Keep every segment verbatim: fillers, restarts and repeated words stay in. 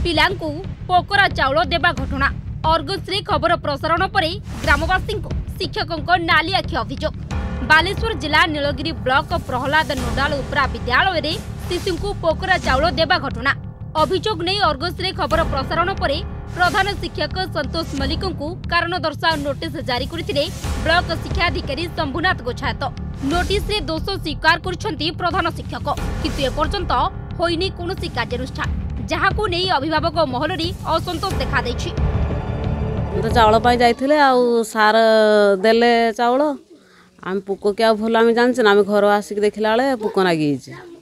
पिलांकु पोकरा चाउल देबा घटना अर्गस रे खबर प्रसारण पर ग्रामवासी शिक्षकों नाली आखि अभियोग। बालेश्वर जिला नीलगिरी ब्लॉक प्रहलाद नोडाल उपरा विद्यालय रे शिशु को पोकरा चाउल देबा घटना अभियोग नहीं अर्गस रे खबर प्रसारण पर प्रधान शिक्षक संतोष मल्लिक को कारण दर्शाओ नोटिस जारी करथिले ब्लॉक शिक्षाधिकारी शंभुनाथ गोछायत। नोटिस रे दोष स्वीकार करछंती प्रधान शिक्षक किंतु एपर्यंत होइनी कोनोसी कार्यानुष्ठान जहाकू नहीं अभिभावक महल रे असंतोष देखा दैछि। तो चाउल पाई जाइथिले आ सार देले चाउल आम पुको क्या भल आम जानछे ना आम घर आसिक देखला बेले पुक नागी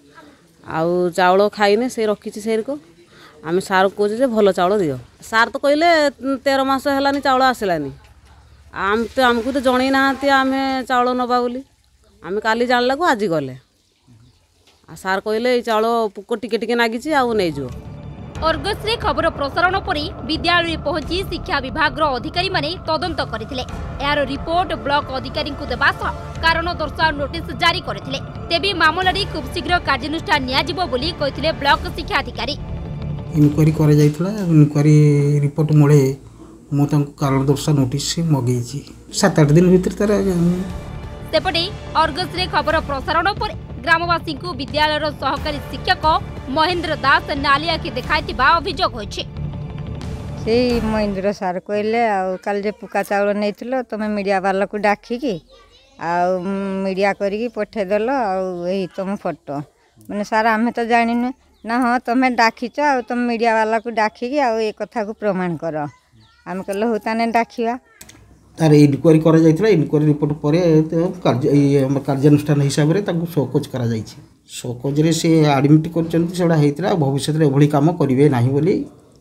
आउ चाउल खाइने से रखी से को आम सार कहे जे भल चाउल दियो। सार तो कहले तेरह मास है चाउल आसलानी आम तो आमको तो जन ना आम चाउल नवा बोली आम काली जानला को आज गले सार कहले चाउल पुक टिके टिके नागी आउ नहीं जो। अर्गस रे खबर प्रसारण पर विद्यालय पहुंची शिक्षा विभाग अधिकारी माने तदंत करथिले। यार रिपोर्ट ब्लॉक अधिकारी को देबा सह कारण दर्शाओ नोटिस जारी करथिले। तेबे मामला रे खूब शीघ्र कार्यानुष्ठान निया जिवो बोली कहिथिले ब्लॉक शिक्षा अधिकारी। इनक्वारी करे जाइतला इनक्वारी रिपोर्ट मोळे मो तंक कारण दर्शाओ नोटिस मगेछि सात आठ दिन भीतर तार सेपटे अर्गस रे खबर प्रसारण पर ग्रामवासी को विद्यालय सहकारी शिक्षक महेंद्र दास नाली आखि देखाइतिबा अभियोग होइछि। से महेंद्र सार कहले आ काल जे पुका चाउल नैथिलो तमे मीडिया वाला को डाकिकी आ मीडिया करिकी पठे देलो आ एही तुम फोटो माने सार आमे तो जानिनु ना हाँ तुम डाकिच आ तुम मीडिया वाला को डाकिकी आ ए कथा को प्रमाण कर आमे कहले हो ताने डाकिया तार इनक्वारी करा जाइतला इनक्वारी रिपोर्ट परे कार्य कार्यानुष्ठान हिसाब रे ताकू शोकोज करा जाइछि। शोकोज रे से एडमिट करचंती सेडा हेतिला भविष्य रे एभली काम करिवे नाही बोली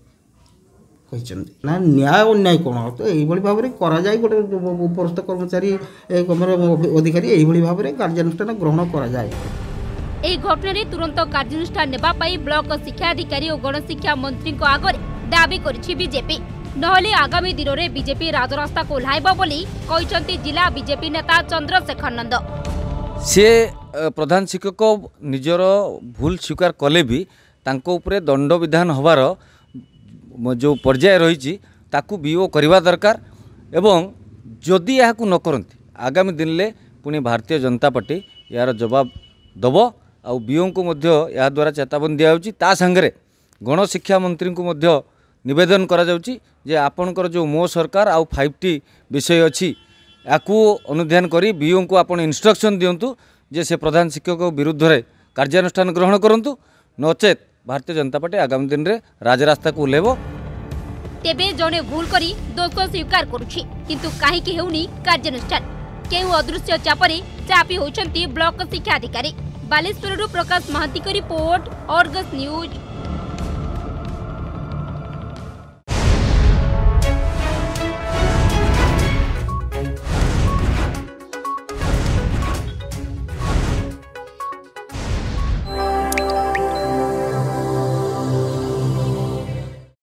कहिचंती ना न्याय अन्याय कोन तो एही भली भाव रे करा जाय गोटे उपरस्थ कर्मचारी कमर अधिकारी एही भली भाव रे कार्यानुष्ठान ग्रहण करा जाय। एही घटना रे तुरंत कार्यानुष्ठान नेबा पई ब्लॉक शिक्षा अधिकारी और गणशिक्षा मंत्री को आगरे दाबी करिछि बीजेपी। नहले आगामी दिन में बीजेपी राजरास्ता को ओह्लाइब बोली कहिसंती जिला बीजेपी नेता चंद्रशेखर नंद। से प्रधान शिक्षक निजर भूल स्वीकार कले भी तांको उपरे दंड विधान होवार जो पर्याय रही ताकू बीओ करवा दरकार एवं जदि यह न करती आगामी दिन में पुणी भारतीय जनता पार्टी यार जवाब दब आ बीओ को या द्वारा चेतावनी दिया ता संगे गणशिक्षा मंत्री को मध्य निवेदन करा जाउची जे आपणकर जो मो सरकार आउ फाइव टी विषय अच्छी याकू अनुध्यान करी बीओ को आपण इंस्ट्रक्शन दिंतु जे से प्रधान शिक्षक विरुद्ध रे कार्यानुष्ठान ग्रहण करंतु नचेत भारतीय जनता पार्टी आगामी दिन रे राजरास्ता को ओह्लेबो। तेबे जने भूल करी दोष स्वीकार करुछि किंतु काहे कि हेउनी कार्यानुष्ठान केउ अदृश्य चापरे चापी होइछंती ब्लॉक शिक्षा अधिकारी। बालेश्वर प्रकाश महांती को रिपोर्ट अर्गस न्यूज।